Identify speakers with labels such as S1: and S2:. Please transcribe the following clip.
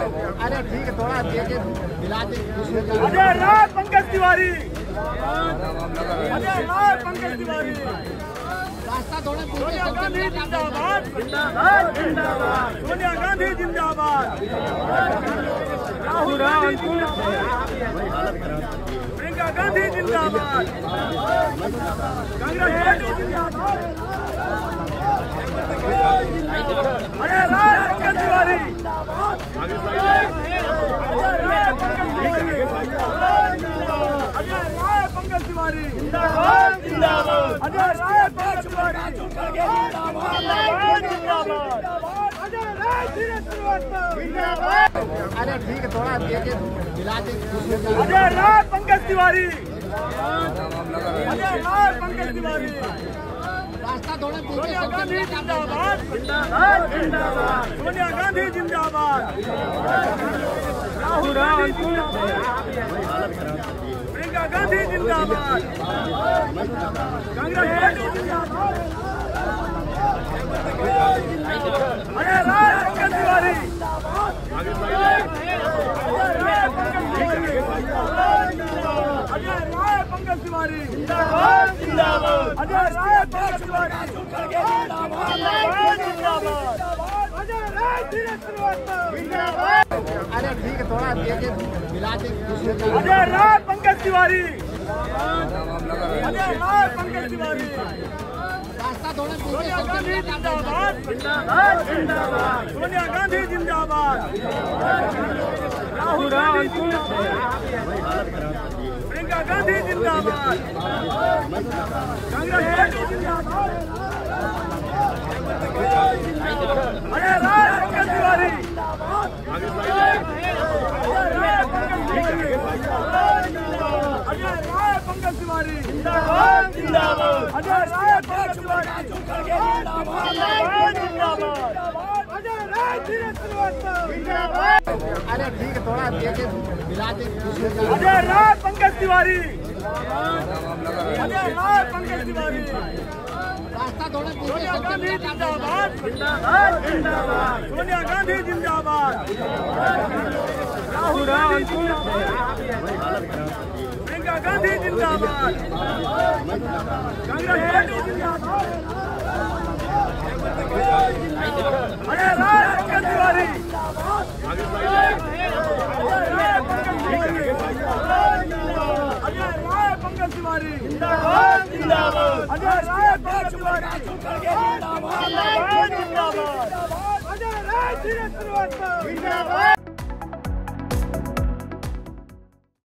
S1: अरे ठीक है, थोड़ा मिला दे।
S2: अजय राय पंकज तिवारी, अजय राय पंकज तिवारी,
S1: रास्ता थोड़ा
S2: सोनिया गांधी जिंदाबाद, जिंदाबाद जिंदाबाद, सोनिया गांधी जिंदाबाद, राहुल गांधी जिंदाबाद, प्रियंका गांधी जिंदाबाद, कांग्रेस पार्टी जिंदाबाद। अजय राय पंकज तिवारी, अजय राय पंकज तिवारी जिंदाबाद, जिंदाबाद, अजय राय पंकज तिवारी जिंदाबाद, जिंदाबाद, अजय राय जिंदाबाद।
S1: अरे ठीक है, थोड़ा मिला दे।
S2: अजय राय पंकज तिवारी, अजय राय पंकज तिवारी,
S1: रास्ता थोड़ा
S2: सोनिया गांधी जिंदाबाद, जिंदाबाद जिंदाबाद, सोनिया गांधी जिंदाबाद, राहुल गांधी जिंदाबाद, प्रियंका गांधी जिंदाबाद, कांग्रेस पार्टी जिंदाबाद। अजय राय पंकज तिवारी, अजय राय पंकज तिवारी जिंदाबाद, जिंदाबाद, अजय राय पंकज तिवारी जिंदाबाद, जिंदाबाद, अजय राय जिंदाबाद।
S1: अरे ठीक है, थोड़ा मिला दे।
S2: अजय राय पंकज तिवारी, अजय राय पंकज तिवारी,
S1: रास्ता थोड़ा
S2: सोनिया गांधी जिंदाबाद, जिंदाबाद जिंदाबाद, सोनिया गांधी जिंदाबाद, राहुल गांधी जिंदाबाद, प्रियंका गांधी जिंदाबाद, कांग्रेस पार्टी जिंदाबाद। अजय राय पंकज तिवारी, अजय राय पंकज तिवारी जिंदाबाद, जिंदाबाद, अजय राय पंकज तिवारी जिंदाबाद, जिंदाबाद, अजय राय जिंदाबाद।
S1: अरे ठीक है, थोड़ा मिला दे।
S2: अजय राय पंकज तिवारी, अजय राय पंकज तिवारी,
S1: रास्ता थोड़ा
S2: सोनिया गांधी जिंदाबाद, जिंदाबाद जिंदाबाद, सोनिया गांधी जिंदाबाद, राहुल गांधी जिंदाबाद, प्रियंका गांधी जिंदाबाद, कांग्रेस पार्टी जिंदाबाद। अजय राय पंकज तिवारी, अजय राय पंकज तिवारी जिंदाबाद, जिंदाबाद, अजय राय पंकज तिवारी जिंदाबाद, जिंदाबाद, अजय राय जिंदाबाद।